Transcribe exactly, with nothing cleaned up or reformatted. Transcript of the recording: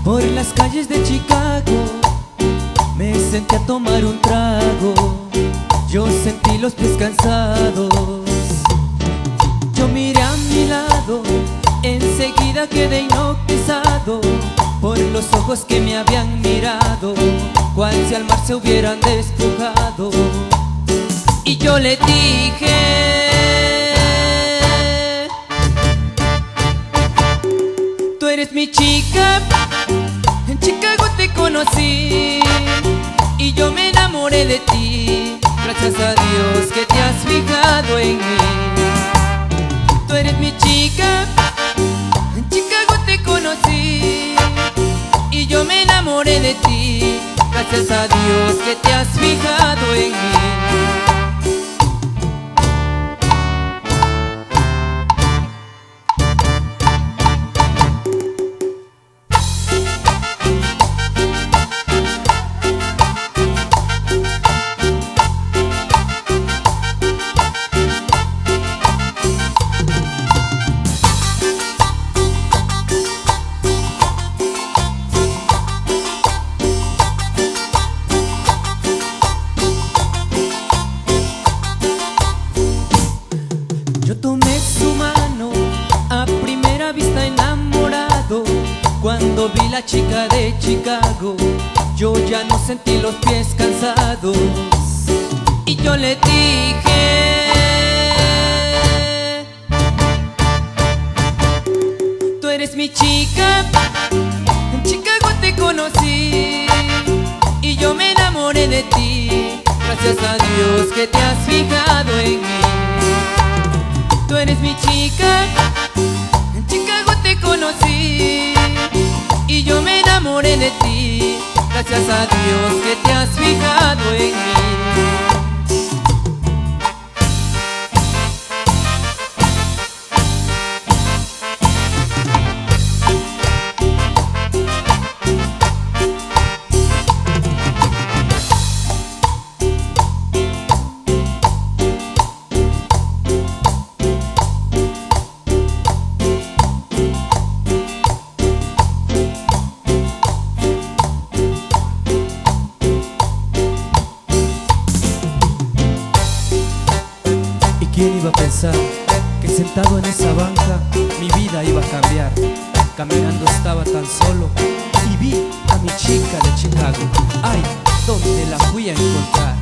Por las calles de Chicago me senté a tomar un trago. Yo sentí los pies cansados. Yo miré a mi lado, enseguida quedé hipnotizado por los ojos que me habían mirado, cual si al mar se hubieran despojado. Y yo le dije: tú eres mi chica, en Chicago te conocí y yo me enamoré de ti. Gracias a Dios que te has fijado en mí. Tú eres mi chica, en Chicago te conocí y yo me enamoré de ti. Gracias a Dios que te has fijado en mí. Cuando vi la chica de Chicago, yo ya no sentí los pies cansados. Y yo le dije: tú eres mi chica, en Chicago te conocí y yo me enamoré de ti. Gracias a Dios que te has fijado en mí. Tú eres mi chica, en Chicago te conocí y yo me enamoré de ti. Gracias a Dios que te has fijado en mí. ¿Quién iba a pensar que sentado en esa banca mi vida iba a cambiar? Caminando estaba tan solo y vi a mi chica de Chicago. Ay, ¿dónde la fui a encontrar?